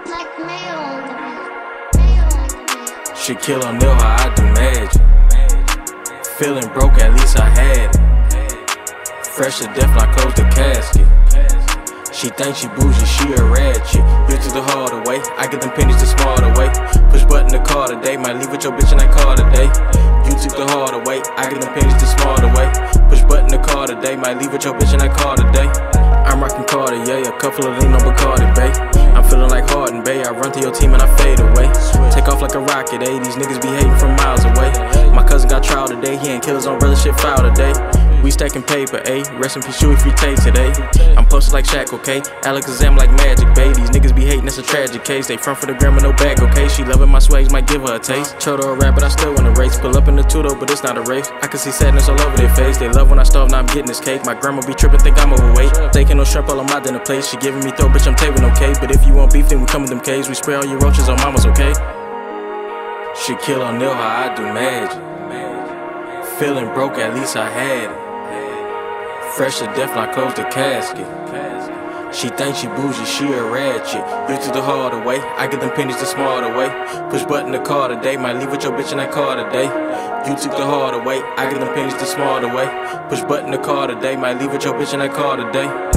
She kill on nil how I do magic. Feeling broke, at least I had it. Fresh to death, I close the casket. She thinks she bougie, she a ratchet. You took the hard away, I get them pennies the smart away. Push button the car today, might leave with your bitch in that car today. You took the hard away, I get them pennies the smart away. Push button the car today, might leave with your bitch in that car today. I'm rockin' Carter, yeah, a couple of lean on Bacardi, bae. I'm feeling like Harden, bae. I run through your team and I fade away. Take off like a rocket, eh? These niggas be hating from miles away. My cousin got trial today, he ain't killers on brother shit foul today. We stacking paper, ayy. Rest in peace, Chewy, free taste today. I'm posted like Shaq, okay? Alakazam like Magic, bae. These niggas be hating, it's a tragic case. They front for the gram with no bag, okay? She loving my swags, might give her a taste. Chodo a rap, but I still wanna race. Pull up in the Tudo, but it's not a race. I can see sadness all over their face. They love when I starve, now I'm getting this cake. My grandma be tripping, think I'm overweight. Taking no shrimp all on my dinner plate. She giving me throat, bitch, I'm taping, okay? But if you want beef, then we come with them K's. We spray all your roaches on mamas, okay? She kill on nil how I do magic. Feeling broke, at least I had it. Fresh to death, I close the casket. She thinks she bougie, she a ratchet. You took the hard away, I get them pennies the smart away. Push button the car today, might leave with your bitch in that car today. You took the hard away, I get them pennies the smart away. Push button the car today, might leave with your bitch in that car today.